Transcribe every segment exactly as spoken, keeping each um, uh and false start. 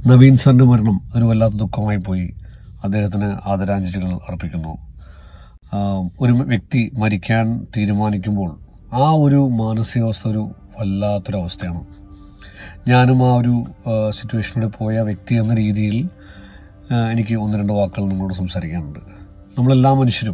നവീൻ സാറിന്റെ മരണം ഒരു വല്ലാത്ത ദുഃഖമായി പോയി. അദ്ദേഹത്തിന് ആദരാഞ്ജലികൾ അർപ്പിക്കുന്നു. ഒരു വ്യക്തി മരിക്കാൻ തീരുമാനിക്കുമ്പോൾ ആ ഒരു മാനസികാവസ്ഥ ഒരു വല്ലാത്തൊരവസ്ഥയാണ്. ഞാനും ആ ഒരു സിറ്റുവേഷനിലൂടെ പോയ വ്യക്തി എന്ന രീതിയിൽ എനിക്ക് ഒന്ന് രണ്ട് വാക്കുകൾ നിങ്ങളോട് സംസാരിക്കാനുണ്ട്. നമ്മളെല്ലാ മനുഷ്യരും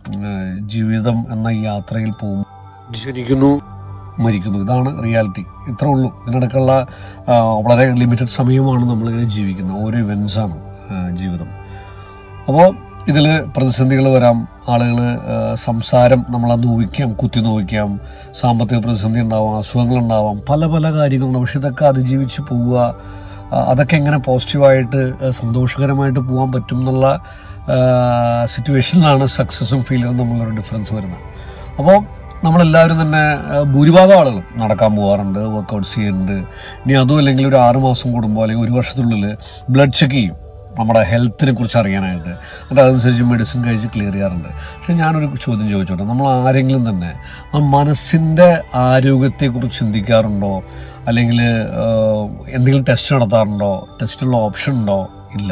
ജീവിതം എന്ന ഈ യാത്രയിൽ പോകും, ജനിക്കുന്നു, മരിക്കുന്നു. ഇതാണ് റിയാലിറ്റി. ഇത്രേ ഉള്ളൂ. ഇതിനിടയ്ക്കുള്ള വളരെ ലിമിറ്റഡ് സമയമാണ് നമ്മളിങ്ങനെ ജീവിക്കുന്നത്. ഓരോ ഇവൻസാണ് ജീവിതം. അപ്പോൾ ഇതിൽ പ്രതിസന്ധികൾ വരാം. ആളുകൾ സംസാരം നമ്മളെ നോവിക്കാം, കുത്തി നോവിക്കാം. സാമ്പത്തിക പ്രതിസന്ധി ഉണ്ടാവാം, അസുഖങ്ങളുണ്ടാവാം, പല പല കാര്യങ്ങളുണ്ട്. പക്ഷെ ഇതൊക്കെ അതിജീവിച്ച് പോവുക, അതൊക്കെ എങ്ങനെ പോസിറ്റീവായിട്ട് സന്തോഷകരമായിട്ട് പോകാൻ പറ്റും എന്നുള്ള സിറ്റുവേഷനിലാണ് സക്സസും ഫെയിലിയറും തമ്മിലൊരു ഡിഫറൻസ് വരുന്നത്. അപ്പോൾ നമ്മളെല്ലാവരും തന്നെ ഭൂരിഭാഗം ആളുകളും നടക്കാൻ പോകാറുണ്ട്, വർക്കൗട്ട്സ് ചെയ്യുന്നുണ്ട്. ഇനി അതും അല്ലെങ്കിൽ ഒരു ആറ് മാസം കൂടുമ്പോൾ അല്ലെങ്കിൽ ഒരു വർഷത്തിനുള്ളിൽ ബ്ലഡ് ചെക്ക് ചെയ്യും നമ്മുടെ ഹെൽത്തിനെ കുറിച്ച് അറിയാനായിട്ട്. എന്നിട്ട് അതനുസരിച്ച് മെഡിസിൻ കഴിച്ച് ക്ലിയർ ചെയ്യാറുണ്ട്. പക്ഷെ ഞാനൊരു ചോദ്യം ചോദിച്ചോട്ടെ, നമ്മൾ ആരെങ്കിലും തന്നെ മനസ്സിൻ്റെ ആരോഗ്യത്തെക്കുറിച്ച് ചിന്തിക്കാറുണ്ടോ? അല്ലെങ്കിൽ എന്തെങ്കിലും ടെസ്റ്റ് നടത്താറുണ്ടോ? ടെസ്റ്റുള്ള ഓപ്ഷൻ ഉണ്ടോ? ഇല്ല.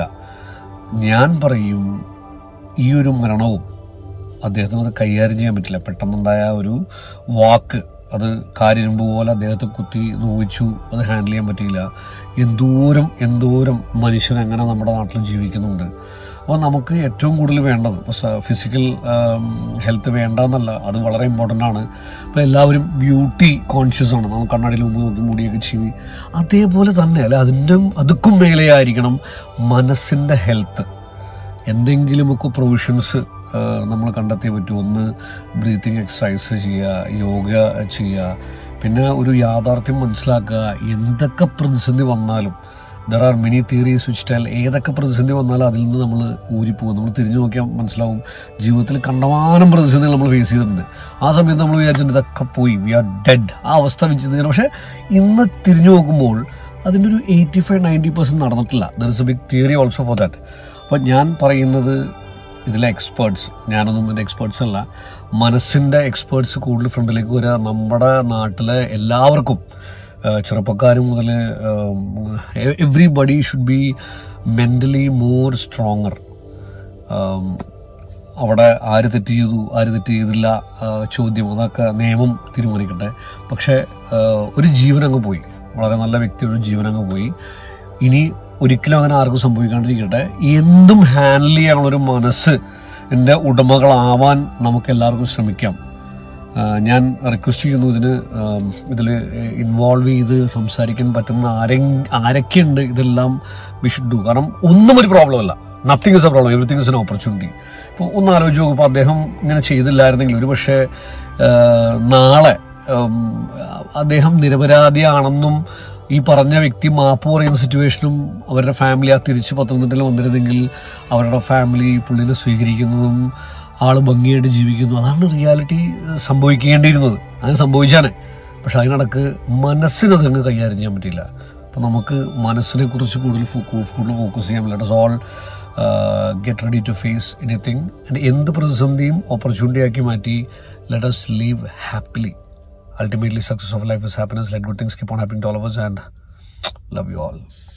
ഞാൻ പറയും, ഈ ഒരു മരണവും അദ്ദേഹത്തിന് അത് കൈകാര്യം ചെയ്യാൻ പറ്റില്ല. പെട്ടെന്നുണ്ടായ ഒരു വാക്ക്, അത് കാരിരുമ്പ് പോലെ അദ്ദേഹത്തെ കുത്തി നോവിച്ചു. അത് ഹാൻഡിൽ ചെയ്യാൻ പറ്റിയില്ല. എന്തോരം എന്തോരം മനുഷ്യൻ അങ്ങനെ നമ്മുടെ നാട്ടിൽ ജീവിക്കുന്നുണ്ട്. അപ്പോൾ നമുക്ക് ഏറ്റവും കൂടുതൽ വേണ്ടത് ഫിസിക്കൽ ഹെൽത്ത് വേണ്ടെന്നല്ല, അത് വളരെ ഇമ്പോർട്ടൻ്റ് ആണ്. അപ്പോൾ എല്ലാവരും ബ്യൂട്ടി കോൺഷ്യസ് ആണ്. നമുക്ക് കണ്ണാടിയിൽ മുമ്പ് നോക്കി മുടിയൊക്കെ ചെയ്യും. അതേപോലെ തന്നെ അല്ലെ, അതിൻ്റെ അതുക്കും മേലെയായിരിക്കണം മനസ്സിൻ്റെ ഹെൽത്ത്. എന്തെങ്കിലുമൊക്കെ പ്രൊവിഷൻസ് നമ്മൾ കണ്ടെത്തിയേ പറ്റൂ. ഒന്ന് ബ്രീത്തിങ് എക്സസൈസ് ചെയ്യുക, യോഗ ചെയ്യുക. പിന്നെ ഒരു യാഥാർത്ഥ്യം മനസ്സിലാക്കുക, എന്തൊക്കെ പ്രതിസന്ധി വന്നാലും there are many theories which tell ഏതൊക്കെ പ്രതിസന്ധി വന്നാലും അതിൽ നിന്ന് നമ്മൾ ഊരിപ്പോകും. നമ്മൾ തിരിഞ്ഞു നോക്കിയാൽ മനസ്സിലാവും, ജീവിതത്തിൽ കണ്ടമാനം പ്രതിസന്ധികൾ നമ്മൾ ഫേസ് ചെയ്തിട്ടുണ്ട്. ആ സമയത്ത് നമ്മൾ വിചാരിച്ചിട്ടുണ്ട് ഇതൊക്കെ പോയി, വി ആർ ഡെഡ്, ആ അവസ്ഥ വെച്ചിട്ട്. പക്ഷെ ഇന്ന് തിരിഞ്ഞു നോക്കുമ്പോൾ അതിൻ്റെ ഒരു എയ്റ്റി ഫൈവ് നയൻറ്റി പെർസെൻറ്റ് നടന്നിട്ടില്ല. There is a big theory also for that. അപ്പം ഞാൻ പറയുന്നത്, ഇതിലെ എക്സ്പേർട്സ്, ഞാനൊന്നും എൻ്റെ എക്സ്പേർട്സ് അല്ല, മനസ്സിൻ്റെ എക്സ്പേർട്സ് കൂടുതൽ ഫ്രണ്ടിലേക്ക് വരിക. നമ്മുടെ നാട്ടിലെ എല്ലാവർക്കും, ചെറുപ്പക്കാരും മുതൽ everybody should be mentally more stronger. അവിടെ ആര് തെറ്റ് ചെയ്തു, ആര് തെറ്റ് ചെയ്തില്ല ചോദ്യം, അതൊക്കെ നിയമം തീരുമാനിക്കട്ടെ. പക്ഷേ ഒരു ജീവനങ്ങ് പോയി, വളരെ നല്ല വ്യക്തിയുടെ ജീവനങ്ങ് പോയി. ഇനി ഒരിക്കലും അങ്ങനെ ആർക്കും സംഭവിക്കാണ്ടിരിക്കട്ടെ. എന്തും ഹാൻഡിൽ ചെയ്യാനുള്ളൊരു മനസ്സ് എൻ്റെ ഉടമകളാവാൻ നമുക്ക് എല്ലാവർക്കും ശ്രമിക്കാം. ഞാൻ റിക്വസ്റ്റ് ചെയ്യുന്നു, ഇതിന് ഇതിൽ ഇൻവോൾവ് ചെയ്ത് സംസാരിക്കാൻ പറ്റുന്ന ആരെ ആരൊക്കെയുണ്ട് ഇതെല്ലാം വി ഷുഡ് ഡു. കാരണം ഒന്നും ഒരു പ്രോബ്ലം അല്ല. Nothing is a problem, everything is an opportunity. ഇപ്പോൾ ഒന്ന് ആലോചിച്ച് നോക്കുമ്പോൾ അദ്ദേഹം ഇങ്ങനെ ചെയ്തില്ലായിരുന്നെങ്കിൽ ഒരു പക്ഷേ നാളെ അദ്ദേഹം നിരപരാധിയാണെന്നും ഈ പറഞ്ഞ വ്യക്തി മാപ്പ് പറയുന്ന സിറ്റുവേഷനും അവരുടെ ഫാമിലി ആ തിരിച്ച് പത്തനംതിട്ടയിൽ വന്നിരുന്നെങ്കിൽ അവരുടെ ഫാമിലി പുള്ളിനെ സ്വീകരിക്കുന്നതും ആള് ഭംഗിയായിട്ട് ജീവിക്കുന്നു. അതാണ് റിയാലിറ്റി സംഭവിക്കേണ്ടിയിരുന്നത്. അത് സംഭവിച്ചാണ്. പക്ഷെ അതിനിടക്ക് മനസ്സിനത് അങ്ങ് കൈകാര്യം ചെയ്യാൻ പറ്റില്ല. അപ്പം നമുക്ക് മനസ്സിനെ കുറിച്ച് കൂടുതൽ കൂടുതൽ ഫോക്കസ് ചെയ്യാൻ പറ്റില്ല. It's all get ready to face anything. എന്ത് പ്രതിസന്ധിയും ഓപ്പർച്യൂണിറ്റി ആക്കി മാറ്റി let us live happily. Ultimately, success of life is happiness. Let good things keep on happening to all of us, and love you all.